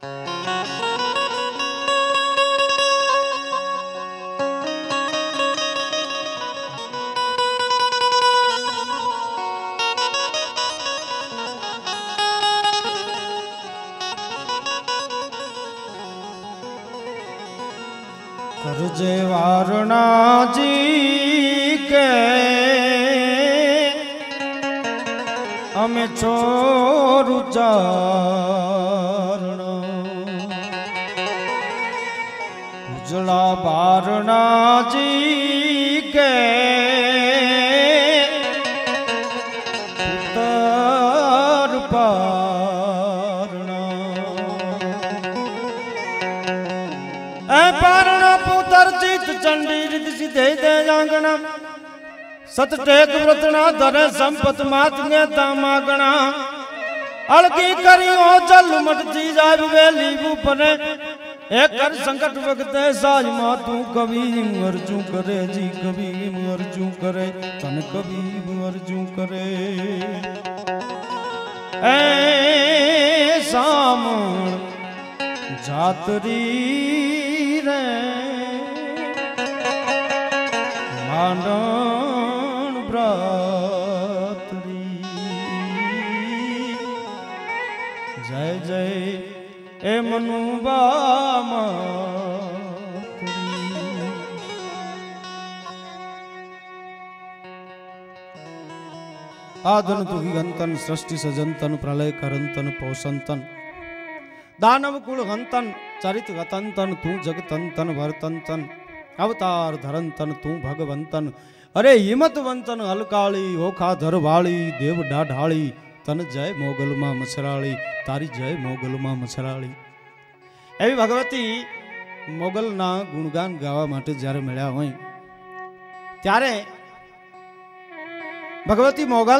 करजे वारणा जी के अमे छोरु चारण उजला वारणा जी के पुतर पारणा ए पारणा पुतर चित चंडी रिद सिद्धे दे जांगना सत टेक व्रतना धरे संपत मात ने तामागणा अलगी करियो जल मटती जाय वेली ऊपरे एक कर संकट वक्त साज मातू कभी मरजू करे जी कभी मरजू करे तन कभी मरजू करे ए साम जातरी रे मानो जय जय ए मनुबा आदन तु हंतन सृष्टि सजंतन प्रलय करंतन पोषंतन दानव कुल हंतन चरित गतंतन तू जगतंतन वर्तंतन अवतार धरंतन तू भगवंतन अरे हिम्मतवंतन हलकाली ओखा धरवाली देव डाढाली तन जय मोगल मां मछराली तारी जय मोगल मां मछराली एवी भगवती मोगल ना गुणगान गावा माटे ज्यारे मिल्या होय त्यारे भगवती मोगल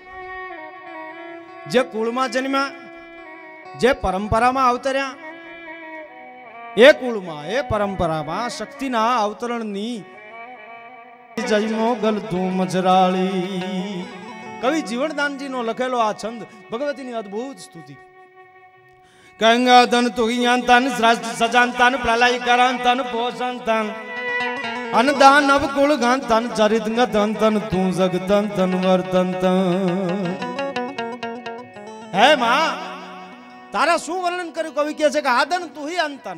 जे कुल में जन्म्या जे परंपरा में अवतर्या ए कुल में ए परंपरा में शक्ति ना अवतरण नी जय मोगल तू मछराली कवि जीवनदान जी नो लखेलो आ छंद भगवती नी अद्भुत स्तुति गंगा धन तुहियांतन श्रेष्ठ सजांतन प्रलय करांतन पोषंतन अनदान नव कुल गांतन चरित गतंतन तू जगतंतन वर्तंतन हे मां तारा शू वर्णन कर्यु कवि कहे छे के आदन तू ही अंतन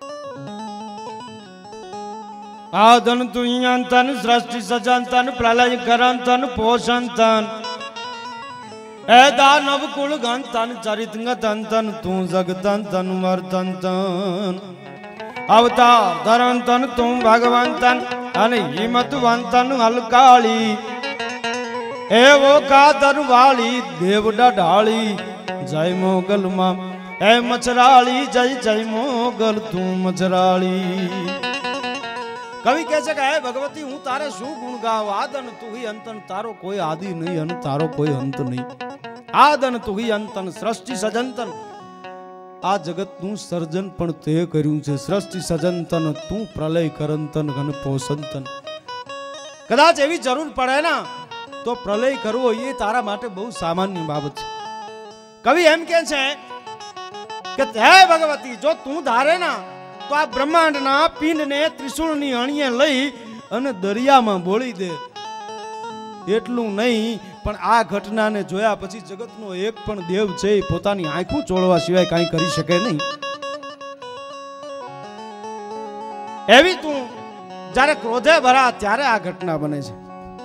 आदन तू ही अंतन सृष्टि सजांतन प्रलय करांतन पोषंतन ए दानव कुल गंतन चरित गतंतन तू जगतंतन वर्तंतन अवतार धरंतन तू भगवंतन अन हिम्मतवंतन हलकाली ए वो का दरवाली देव डाढाली जय मोगल मां ए मछराली जय जय मोगल तू मछराली कवि कह सके है भगवती हूँ तारे शू गुण गाव आदन तू ही अंतन तारो कोई आदि नहीं अन तारो कोई अंत नहीं आदन तू ही अंतन सृष्टि सजंतन आ जगत नु सर्जन पण ते कर्યું છે सृष्टि सजंतन तू प्रलय करंतन घन पोषंतन कदाच एवी जरूर पड़े ना तो प्रलय करवो ये तारा माटे बहु सामान्य बाबत छे कवि एम के छे के हे भगवती जो तू धारे ना तो आ ब्रह्मांड ना पिंड ने त्रिशूल नी अणिये लई अने दरिया में बोली दे एटलू नहीं पण आ घटना ने जोया पछी जगत नो एक पण देव छे पोतानी आंखों चोळवा सिवाय काई करी शके नहीं एवी तू जारे क्रोधे भरा त्यारे आ घटना बने छे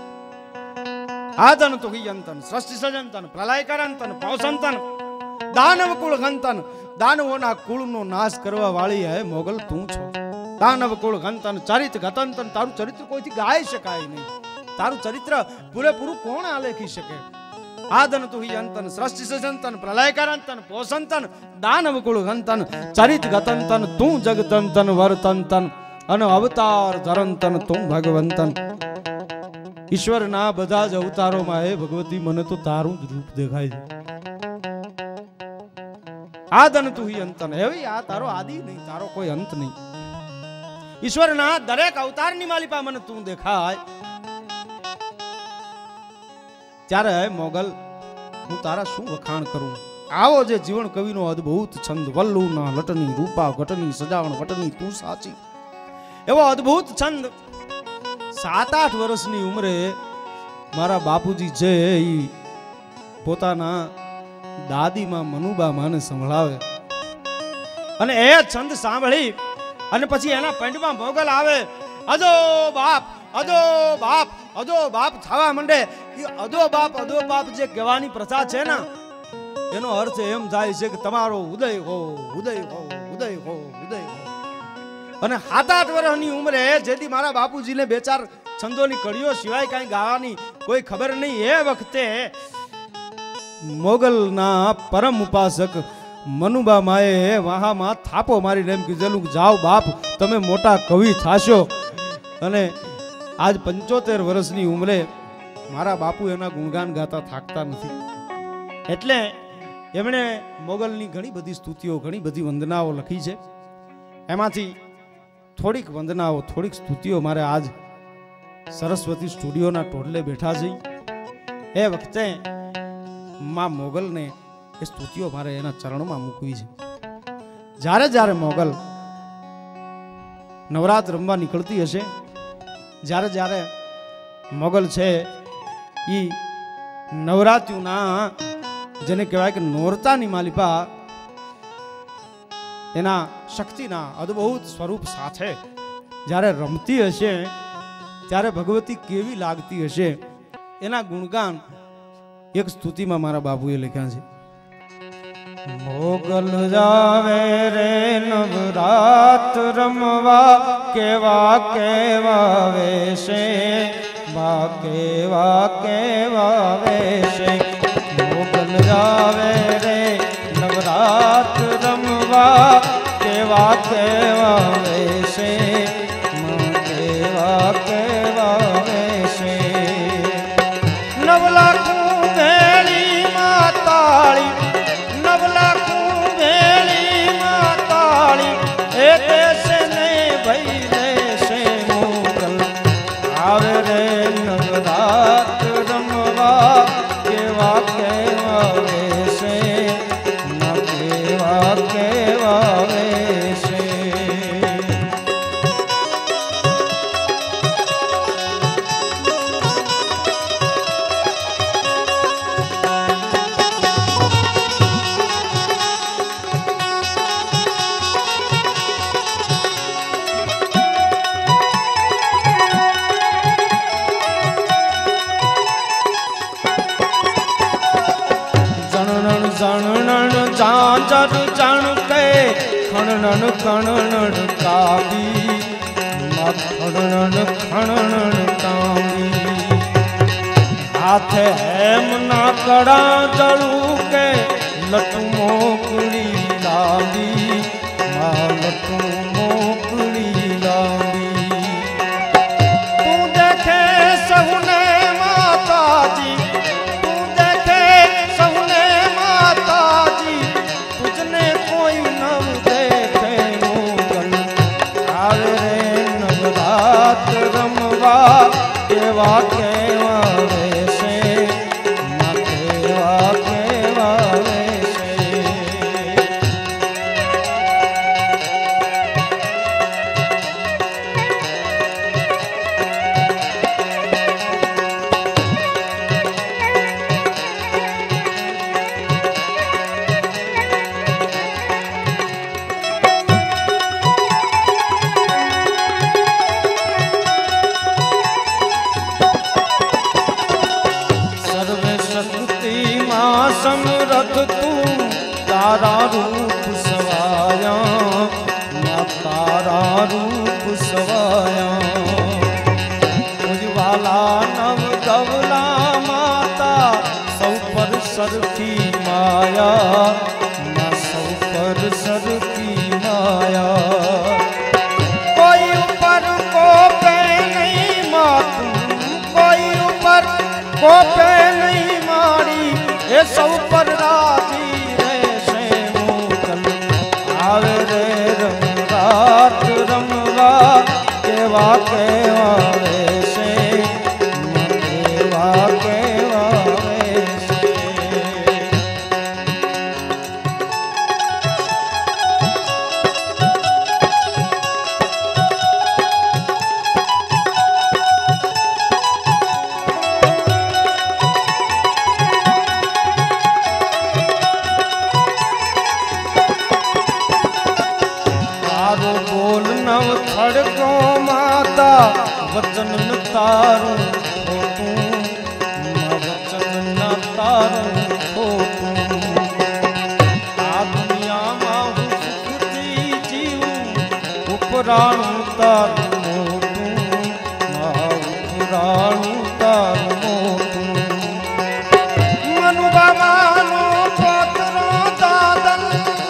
आदन तो ही अंतन सृष्टि सजंतन प्रलय करंतन पोषंतन दानव कुल गंतन दानवोना कुल नो नाश करवा वाली है मोगल तू छो दानव कुल गंतन चरित गतंतन तारू चरित्र कोईथी गाय शकाय नहीं तारू चरित्र पूरे पूरू कोण आलेखी शके आदन तू ही अंतन सृष्टि सजंतन प्रलय करंतन पोषंतन दानव कुल गंतन चरित गतंतन तू जगतंतन वर्तंतन अन अवतार धरंतन तू भगवंतन ईश्वर ना बधा ज अवतारों में है भगवती मने तो तारू ज रूप देखाय छे आदन तू ही अंतन है आ तारो आदि नहीं तारो कोई अंत नहीं ईश्वर ना दरेक अवतार नी मालिपा मने तू देखाय त्यारे मोगल हूँ तारा शू वखाण करूं આવો જે જીવન કવિનો અદ્ભુત છંદ વલ્લુના લટની રૂપા ઘટની સજાવણ વટની તું સાચી એવો અદ્ભુત છંદ 7-8 વર્ષની ઉંમરે મારા બાપુજી છે ઈ પોતાના દાદીમાં મનુબા માને સંભળાવે અને એ છંદ સાંભળી અને પછી એના પંડમાં મોગલ આવે અદો બાપ અદો બાપ અદો બાપ થવા માંડે એ અદો બાપ જે કહેવાની પ્રથા છે ને એનો અર્થ એમ થાય છે કે તમારો ઉદય હો ઉદય હો ઉદય હો ઉદય હો અને 7-8 વર્ષની ઉંમરે જેથી મારા બાપુજીને 2-4 છંદોની કડીઓ સિવાય કાંઈ ગાવાની કોઈ ખબર નહીં એ વખતે મોગલના પરમ ઉપાસક મનુબા માએ વાહામાં થાપો મારીને એમ કીધેલું કે જાઓ બાપ તમે મોટા કવિ થાશો અને આજ 75 વર્ષની ઉંમરે મારા બાપુ એના ગુણગાન ગાતા થાકતા નથી એટલે એમણે મોગલની ઘણી બધી સ્તુતિઓ ઘણી બધી વંદનાઓ લખી છે એમાંથી થોડીક વંદનાઓ થોડીક સ્તુતિઓ મારે આજ સરસ્વતી સ્ટુડિયોના ટોડલે બેઠા છે એ વખતે માં મોગલને એ સ્તુતિઓ મારે એના ચરણમાં મૂકવી છે જ્યારે જ્યારે મોગલ નવરાત્ર રમવા નીકળતી હશે જ્યારે જ્યારે મોગલ છે એ નવરાત્રિના જેને કહેવાય કે નોરતાની માલિપા એના શક્તિના અદ્ભુત સ્વરૂપ સાથે જ્યારે રમતી હશે ત્યારે ભગવતી કેવી લાગતી હશે એના ગુણગાન એક સ્તુતિમાં મારા બાપુએ લખ્યા છે મોગલ જાવે રે નવરાત રમવા કેવા કેવા વેશે બા કેવા કેવા વેશે મોગલ જાવે રે નવરાત રમવા કેવા કેવા વેશે કેવા કેવા વેશે 9 લાખ ભેળી માતાળી 9 લાખ ભેળી માતાળી એ દેશે ને ભઈ દેશે મોગલ આવે રે નવરાત રમવા કેવા કેવા વેશે કેવા કેવા વેશે જણણ જાંજર જણ કે ખણણ ખણણ કાબી ખણણ ખણણ કાબી હાથે હેમ ના કડા જળું કે લટુ મોકળી લાંબી લટુ મોકળી લાંબી તું દેખે સહુને માતાજી કેવા કેવા વેશે કેવા કેવા વેશે समरथ तू तारा रूप सवाया तारा रूप सवाया उज्वाला नव कवला माता सौ पर सरखी माया सौ पर सरखी माया कोई ऊपर को पे नहीं मातू कोई ऊपर को पे नहीं मारी ये सौ पर राजी रहશે મોગલ આવે રે રમરાત રમવા કેવા કેવા વેશે કેવા કેવા વેશે वचन न तारूं खोटूं, मां वचन न तारूं खोटूं। आ दुनिया मां हूं सुख थी जीऊं, उपराणूं तारूं मोटूं, मां उपराणूं तारूं मोटूं। मनु बाबानो पोतरो दादल,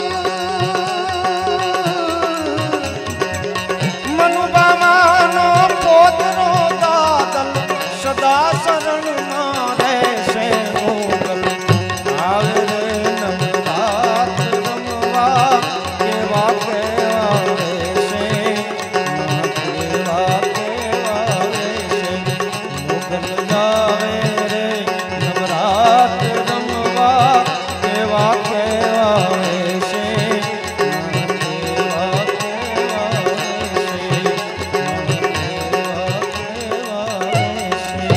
मनु बाबानो पोतरो दादल, सदा शरण में रहशे मोगल। आवे रे नवरात रमवा, केवा केवा वेशे, केवा केवा वेशे। मोगल जावे रे नवरात रमवा, केवा केवा वेशे, केवा केवा वेशे, केवा केवा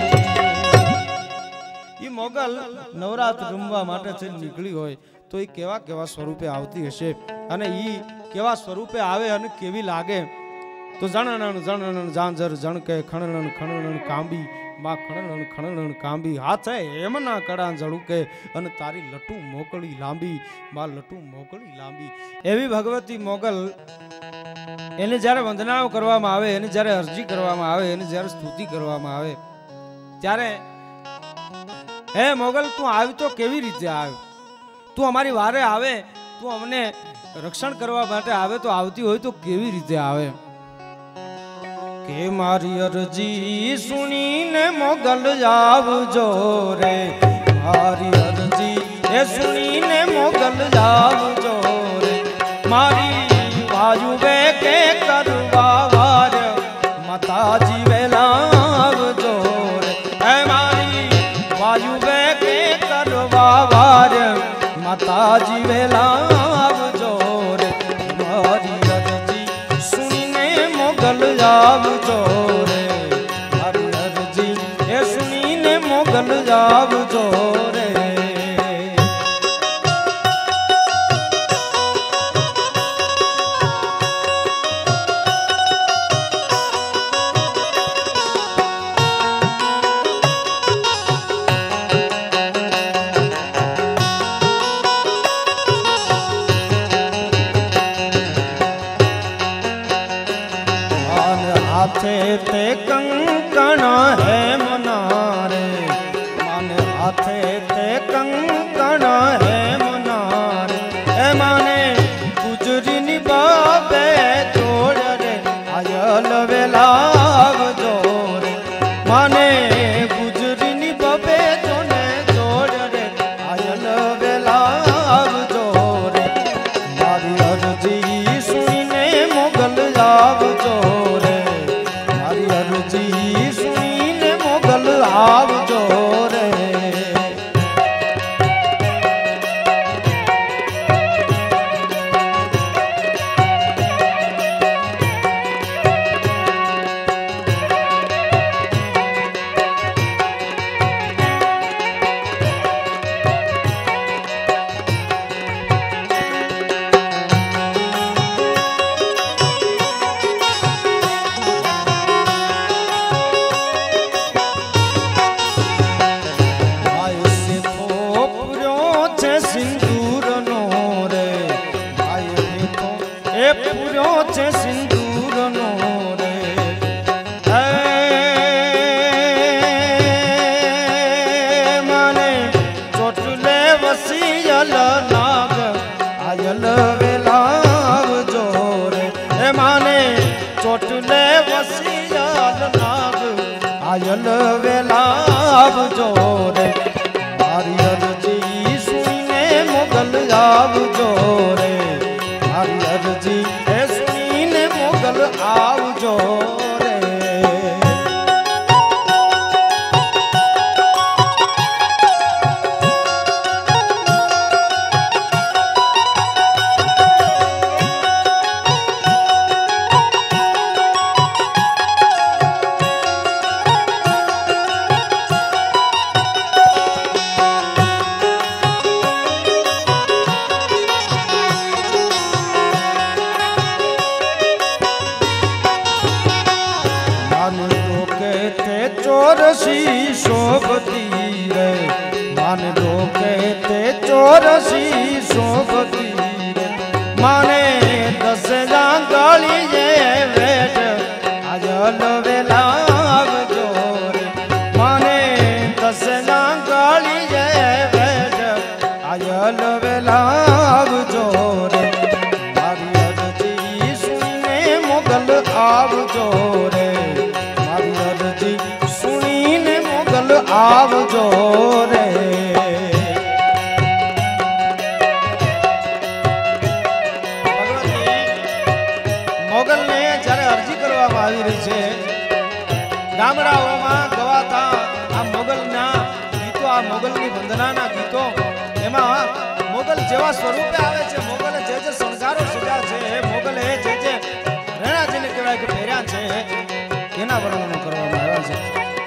वेशे। ई मोगल नवरात्र રમવા માટે છે નીકળી હોય તો એ કેવા કેવા સ્વરૂપે આવતી હશે અને ઈ કેવા સ્વરૂપે આવે અને કેવી લાગે તો જણણ જણણ જાંજર જણકે ખણણ ખણણ કાંબી માં ખણણ ખણણ કાંબી હાથે હેમના કડા જળુકે અને તારી લટુ મોકળી લાંબી માં લટુ મોકળી લાંબી। એવી ભગવતી મોગલ એને જ્યારે વંદનાઓ કરવામાં આવે, એને જ્યારે અરજી કરવામાં આવે, એને જ્યારે સ્તુતિ કરવામાં આવે ત્યારે હે મોગલ તું આવી તો કેવી રીતે આવે, તું અમારી વારે આવે, તું અમને રક્ષણ કરવા માટે આવે તો આવતી હોય તો કેવી રીતે આવે। કે મારી અરજી સુણીને મોગલ આવજો રે, મારી અરજી એ સુણીને મોગલ આવજો રે। મારી વાયુ બે કે કરવા વાર માતાજી વેલા આવજો રે। હે મારી વાયુ બે કે કરવા વાર માતાજી વેલા આવજો રે। મારી અરજી સુણીને મોગલ આવજો રે, મારી અરજી એ સુણીને મોગલ આવજો રે। हाथे ते कंकण है मनारे, माने हाथे ते कंकण है मनारे। ए माने गुजरी निभावे जोड़ रे, आयल वेलाव जोरे। माने गुजरी निभावे जोने जोड़ रे, आयल वेलाव जोरे। मारी अर्जी सुनीने मोगल आवजो रे, मारी अर्जी सुनीने मोगल आवजो रे। ચોટલે વસિયાલ નાગ આયલ વેલાવ જોરે, મારી અરજી સુણીને મોગલ આવજો રે, મારી અરજી એ સુણીને મોગલ આવજો રે। माने लोके ते चौरसी शोभती माने 10 जांगली ये वेट आजल वेलाव जोरे माने 10 जांगली ये वेट आजल वेलाव जोरे मारी अर्जी सुने मोगल आव जोरे मारी अर्जी सुनीने मोगल आव जोरे मोगल ने जયારે અરજી કરવામાં આવી રહી છે ગામડાઓમાં ગવાતા આ મોગલના ગીતો આ મોગલની વંદનાના ગીતો એમાં મોગલ જેવા સ્વરૂપે આવે છે મોગલે જે જે શણગારો સજા છે મોગલે જે જે રેણાજીને કહેવાય કે પહેર્યા છે એના વર્ણનો કરવામાં આવ્યા છે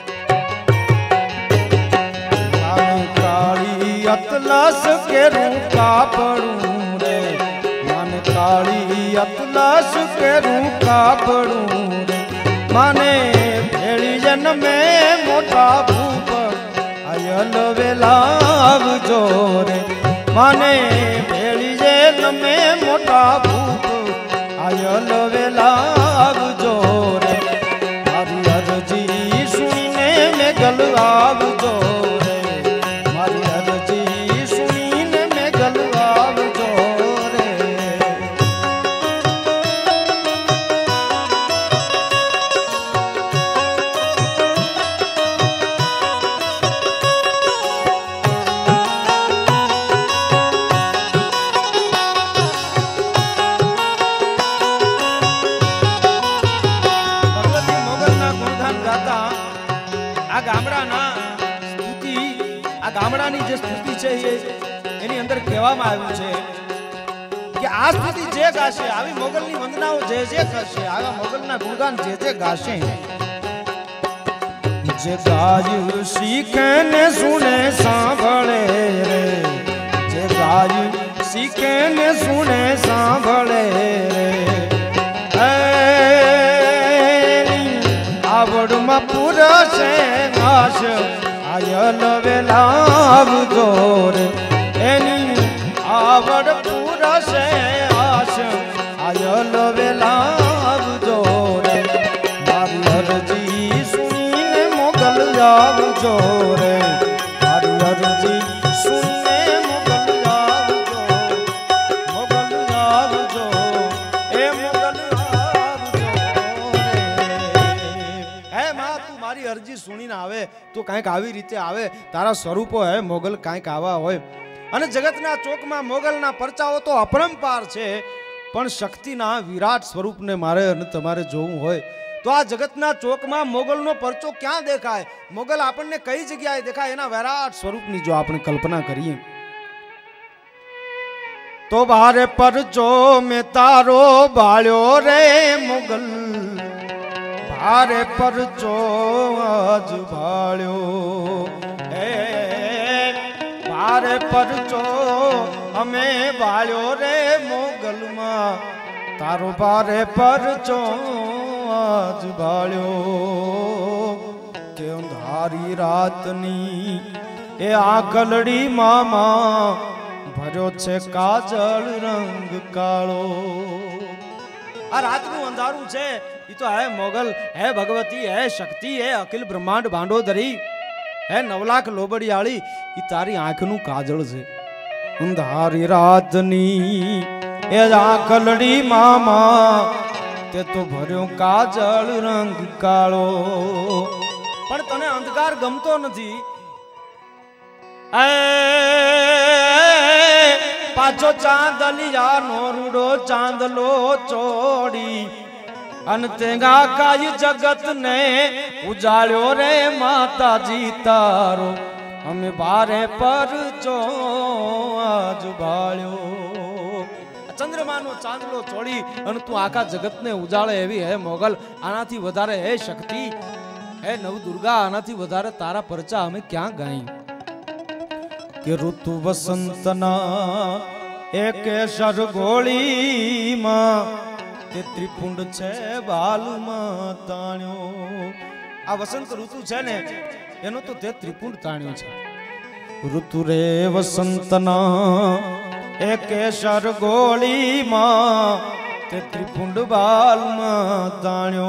મારી કાળી અતલસ કેરું કાપડું રે માને કાળી અતલસ કેરું કાપડું રે माने भेड़ी जन में मोटा भूप आयल वेलाव जोरे माने भेड़ी जन में मोटा भूप आयल वेलाव जोरे मारी अर्जी सुनीने में गलवाव जोरे मारी अर्जी सुनीने में गलवाव जोरे ગામડાની જે સ્તુતિ છે એની અંદર કહેવામાં આવ્યું છે કે આ સ્તુતિ જે ગાશે આવી મોગલની વંદનાઓ જે જે કરશે આવા મોગલના ગુણગાન જે જે ગાશે જે ગાયું શીખે ને સુને સાંભળે રે જે ગાયું શીખે ને સુને સાંભળે રે આવડમાં પુરશે નાશ आयल वेलाव जोरे एनी आवड़ पूरा से आश आयल वेलाव जोरे मारी अर्जी सुनीने मोगल आव जोरे मारी अर्जी सुने मोगल आव जो मोगल आव जो ए मोगल आव जोरे हे मां तू मारी अर्जी सुनीने आवे तो कांईक आवी रीते आवे तारा स्वरूपो है मोगल कांईक आवा होय अने जगतना चोकमां मोगलना परचाओ तो अपरंपार छे पण शक्तिना विराट स्वरूपने मारे अने तमारे जोवुं होय तो आ जगतना चोकमां मोगलनो परचो क्यां देखाय मोगल आपणने कई जग्याए देखाय एना विराट स्वरूपनी जो आपणे कल्पना करीए तो बारे परचो में तारो बाळ्यो रे मोगल भारे परचो आज भाळ्यो भारे परचो अमे भाळ्यो रे मोगल मां तारो भारे परचो आज भाळ्यो के अंधारी रातनी ए आकलड़ी मामा भर्यो छे काजल रंग काळो आ रातनु अंधारू छे ये तो है मोगल है भगवती है शक्ति है अखिल ब्रह्मांड भांडोदरी है 9 लाख लोबड़ियाળી ये तारी आंखनु काजल छे अंधारी रातनी ए आंखलड़ी मामा ते तो भर्यो काजल रंग काळो पण तने अंधकार गमतो नथी पाछो चांदलिया नो रूडो चांदलो चोड़ी अनतेगा काई जगत ने उजाड़ो रे माता जी तारो हमें बारे पर चो आज भाळ्यो चंद्रमा नो चांदलो चोड़ी अन तू आखा जगत ने उजाड़े एवी है मोगल आनाथी वधारे है शक्ति है नव दुर्गा आनाथी वधारे तारा परचा हमें क्या गाई के ऋतु वसंतना एक सरगोली मां ते त्रिपुंड छे बाल मां ताण्यो आ वसंत ऋतु छे ने एनो तो ते त्रिपुंड ताण्यो छे ऋतु रे वसंतना ए केसर गोली मां ते त्रिपुंड बाल मां दाण्यो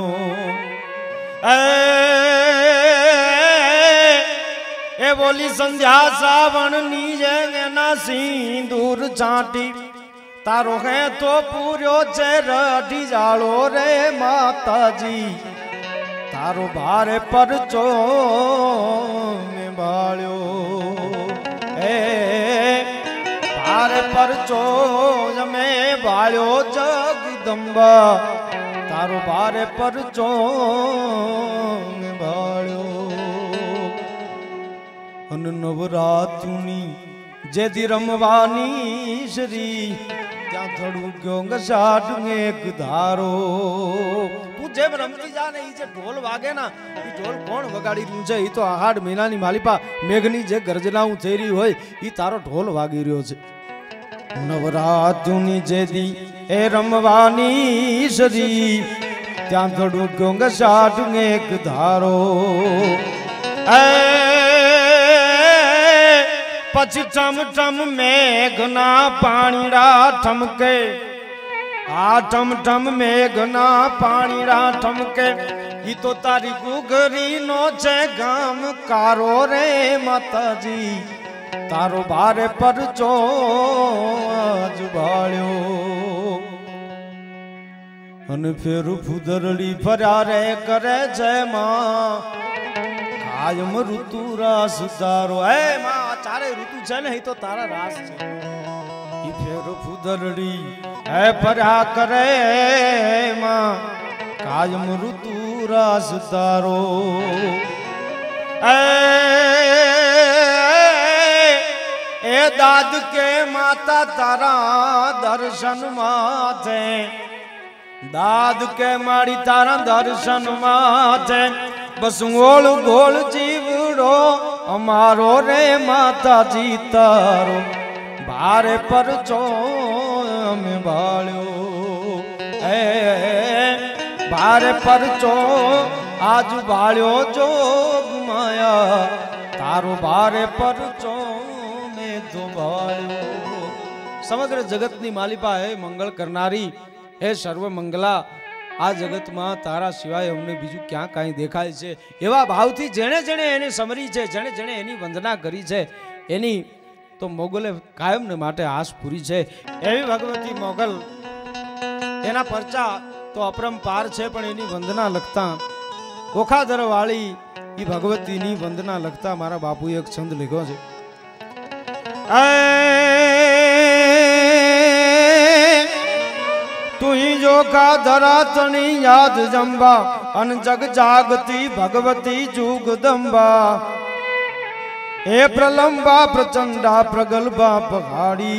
ए बोली संध्या सावण नीजे ना सिंदूर छाटी तारो है तो पूरो चेर अडी जालो रे माता जी तारो भारे परचो में बाळ्यो ए भारे परचो में बाळ्यो जगदंबा तारो भारे परचो में बाळ्यो अन नवरात्रुनी जेदी रमवानी श्री क्या थड़ू क्यों गसाट एक धारो तू जेम रमती जा ने जे ढोल वागे ना ई ढोल कोण वगाड़ी रह्યું છે ઈ તો આહાડ મહિનાની માલિપા મેઘની જે ગર્જનાઉ થઈ રહી હોય ઈ તારો ઢોલ વાગી રહ્યો છે નવરાત્રુની જેદી એ રમવાની શ્રી ત્યાં થડું ક્यों ગસાટ એક ધારો पछ ठम ठम मेघना पाणीड़ा ठमके आ ठम ठम मेघना पाणीड़ा ठमके ई तो तारी गुगरी नो छे गाम कारो रे माताजी तारो भारे परचो जुबाळ्यो अन फेर फुदरड़ी फर्या रे करे छे मां कायम ऋतु रास तारो ए मां चारे ऋतु छे ने तो तारा रास छे ई फेर फुदरड़ी ए पर्या करे मां कायम ऋतु रास तारो ए दाद के माता तारा दर्शन माथे दाद के माड़ी तारा दर्शन माथे बस गोल गोल जीवड़ो अमारो रे माता जी तारो भारे परचो में बाळ्यो ए भारे परचो आज बाळ्यो जोग माया तारो भारे परचो में तो बाळ्यो समग्र जगतनी मालिपा है मंगल करनारी हे सर्व मंगला आ जगत में तारा सिवाय अमने बीजू क्या कहीं देखाय छे एवा भावथी जेणे जेणे एने समरी छे जेणे जेणे एनी वंदना करी छे एनी तो मोगले कायम ने माटे आस पूरी छे एवी भगवती मोगल एना परचा तो अपरंपार छे पण एनी वंदना लगता ओखादर वाली ई भगवती नी वंदना लगता मारा बापू एक छंद लिखो छे तुही जो का धरा तनी याद जंबा अन जग जागती भगवती जुगदंबा हे प्रलंबा प्रचंडा प्रगल्भा पहाड़ी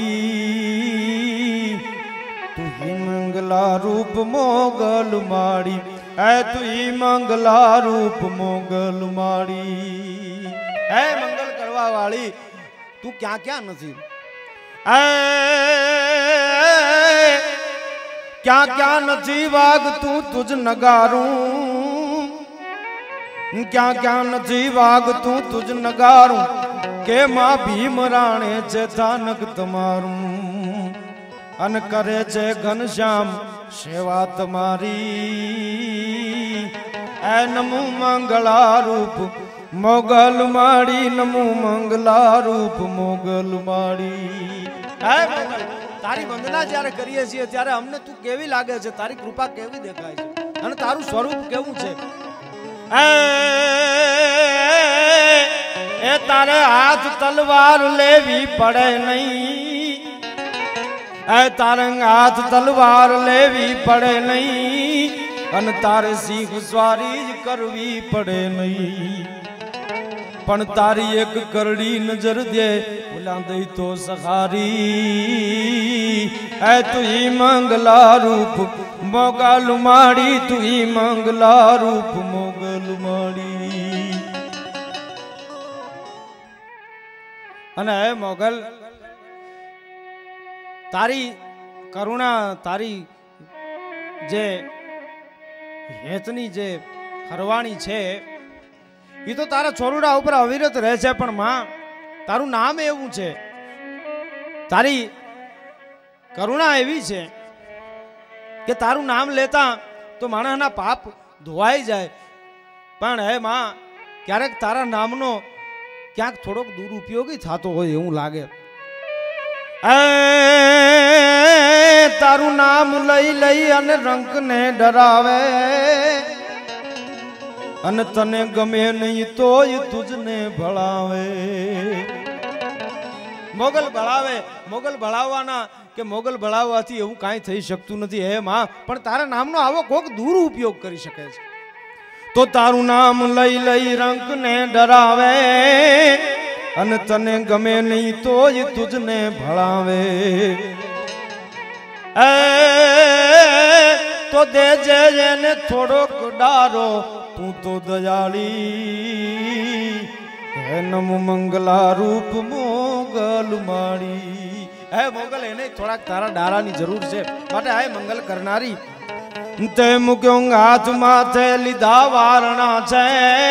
तुही मंगला रूप मोगल माड़ी ऐ तुही मंगला रूप मोगल माड़ी ऐ मंगल करवा वाली तू क्या क्या नहीं क्या क्या नथी वाग तू तुझ नगारूं क्या क्या नथी वाग तू तुझ नगारूं के मां भीम राणे छे थानक तमारूं अन करे छे घनश्याम सेवा तमारी ऐ नमो मंगला रूप मोगल माड़ी नमो मंगला रूप मोगल माड़ी ऐ मोगल तारी वंदना જ્યારે કરીએ છીએ ત્યારે અમને તું કેવી લાગે છે તારી કૃપા કેવી દેખાય છે અને તારું સ્વરૂપ કેવું છે એ તારે હાથ તલવાર લેવી પડે નહીં એ તારે હાથ તલવાર લેવી પડે નહીં અને તારે સિંહ સ્વારી જ કરવી પડે નહીં पण तारी एक करड़ी नजर दे बुला दे तो सखारी ऐ तू ही मंगला रूप मोगल माड़ी तू ही मंगला रूप मोगल माड़ी अने ऐ मोगल तारी करुणा तारी जे हेतनी जे हरवाणी छे ये तो तारा छोरुड़ा ऊपर अविरत रहे छे पण मां તારું નામ એવું છે, તારી કરુણા એવી છે કે તારું નામ લેતા તો માણસના પાપ ધોવાઈ જાય. પણ હે માં, ક્યારેક તારા નામનો ક્યાંક થોડોક દુરુપયોગી થતો હોય એવું લાગે. તારું નામ લઈ લઈ અને રંકને ડરાવે, અને તને ગમે નહીં તોય તુજને ભળાવે. મોગલ ભળાવે, મોગલ ભળાવવાના કે મોગલ ભળાવવાથી એવું કાંઈ થઈ શકતું નથી હે માં. પણ તારા નામનો આવો કોક દુરુપયોગ કરી શકે છે. તો તારું નામ લઈ લઈ રંકને ડરાવે, અને તને ગમે નહીં તોય તુજને ભળાવે. તો દેજે એને થોડોક ડારો, તું તો દયાળી. હે નમો મંગલા રૂપ મોગલ માળી. હે મોગલ, એને થોડાક તારા ડારાની જરૂર છે. માટે આ મંગલ કરનારી તે મૂક્યો હાથ માથે લીધા વારણા છે.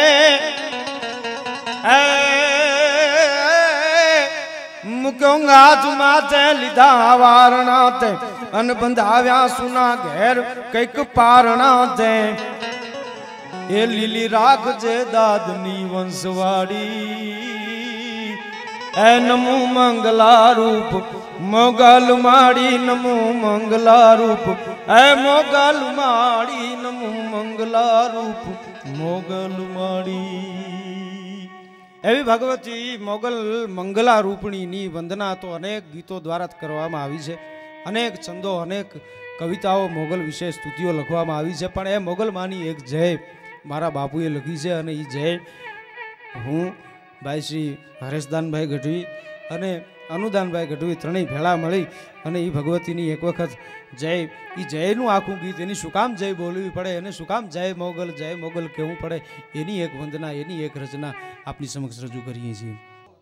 મૂક્યો હાથ માથે લીધા વારણા તે, અને બંધાવ્યા સુના ઘેર કઈક પારણા તે. એ લીલી રાખજે દાદની વંશવાડી. એ નમો મંગલા રૂપ મોગલ માડી, નમો મંગલા રૂપ એ મોગલ માડી, નમો મંગલા રૂપ મોગલ માડી. એવી ભગવતી મોગલ મંગલા રૂપણીની વંદના તો અનેક ગીતો દ્વારા કરવામાં આવી છે. અનેક છંદો, અનેક કવિતાઓ મોગલ વિશે સ્તુતિઓ લખવામાં આવી છે. પણ એ મોગલ માની એક જય મારા બાપુએ લખી છે, અને એ જય હું ભાઈ શ્રી હરેશદાનભાઈ ગઢવી અને અનુદાનભાઈ ગઢવી ત્રણેય ભેળા મળી અને એ ભગવતીની એક વખત જય, એ જયનું આખું ગીત, એની શું કામ જય બોલવી પડે, એને શું કામ જય મોગલ કહેવું પડે, એની એક વંદના, એની એક રચના આપની સમક્ષ રજૂ કરીએ છીએ.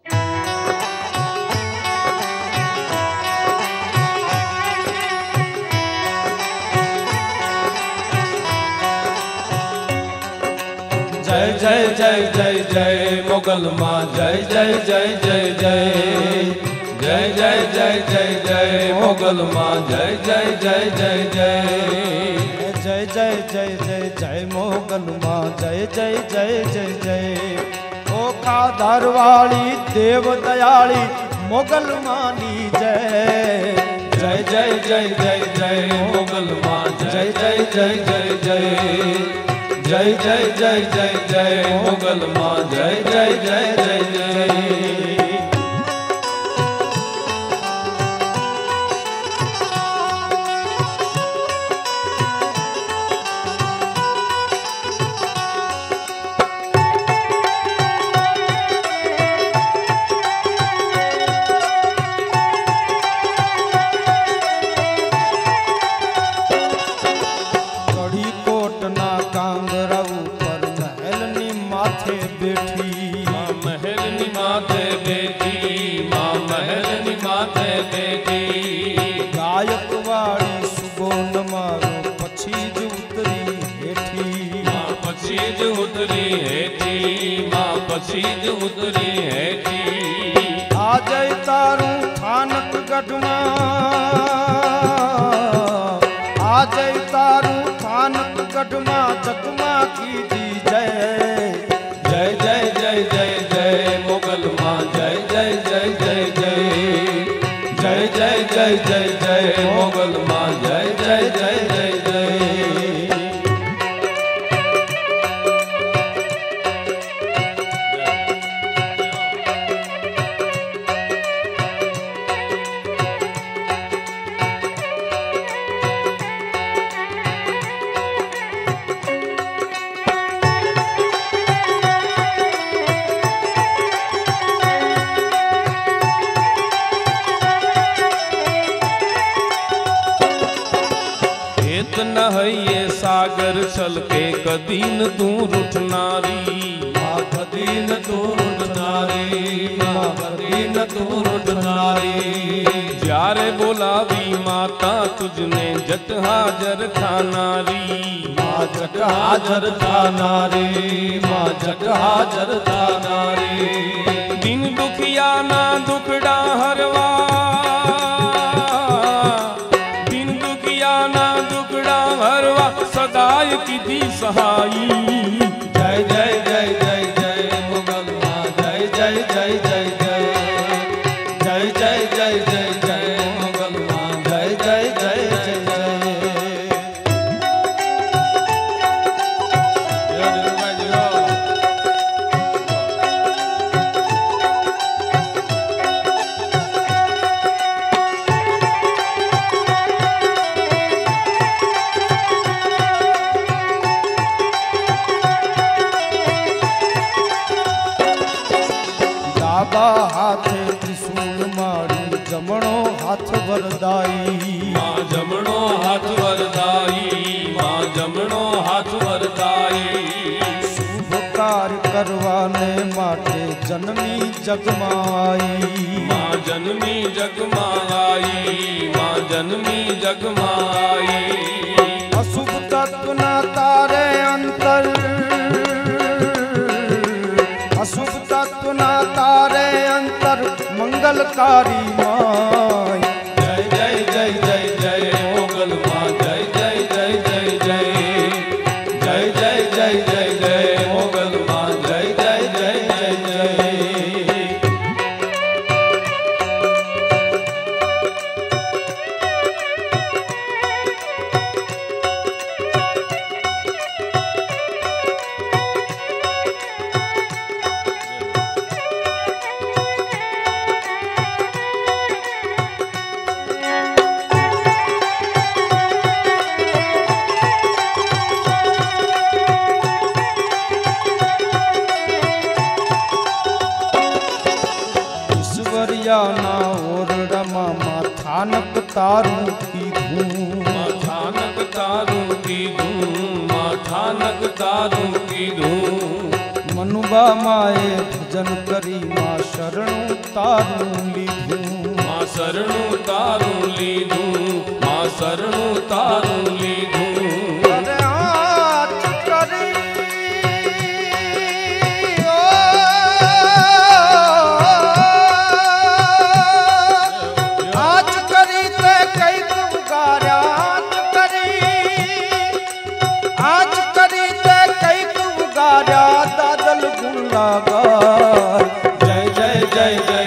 जय जय जय जय जय मोगल माँ, जय जय जय जय जय जय जय जय जय जय मोगल माँ, जय जय जय जय जय जय जय जय जय जय मोगल माँ, जय जय जय जय जय. ओखा धारवाड़ी देव दयाली मोगल मानी जय. जय जय जय जय जय मोगल माँ, जय जय जय जय जय जय जय जय जय जय मोगल माँ, जय जय जय जय जय. उतरी हेठी आ जय तारू थानक गढ़मा, आ जय तारू थानक गढ़मा, जगमा की दी जय. जय जय जय जय जय मोगल माँ, जय जय जय जय जय जय जय जय जय जय मोगल माँ, जय जय जय जय जय. ये सागर चल के कदीन तू रुठनारी, कदीन तू रुठनारी, कदीन तू रुठनारी. जारे बोलावी माता तुझने जट हाजर था नारी, माँ जट हाजर था नारी, माँ जट हाजर था नारी. दिन दुखिया ना दुखड़ा हरवा, दिन दुखिया ना दुखड़ा हरवा, सदाई की दी सहाई। जय जय जय जय जय मुगल माँ, जय जय जय जय जय, जय जय जय जय जय मुगल माँ, जय जय जय जय जय। डाबा हाथे त्रिशूल मारू, जमणो हाथ वरदाई। माँ जमणो हाथ वरदाई, माँ जमणो हाथ वरदाई। शुभ कार्य करवाने माटे जन्मी जगमाई। माँ जन्मी जगमाई, माँ जन्मी जगमाई। अशुभ तत्व न तारे अंतर, अशुभ तत्व न तारे अंतर, मंगलकारी माई। जय जय जय जय जय मोगल माँ, जय जय जय जय जय, जय जय जय जय जय मोगल माँ, जय जय जय जय जय। ना ओरडमा माथानक तारू की धूम, माथानक तारू की धूम, माथानक तारू की धूम। मनुबा माए भजन करी माँ शरणु तारू लीधू, माँ शरणु तारू लीधू, माँ शरणु तारू लीधू। दादल गुण लागा। जय जय जय जय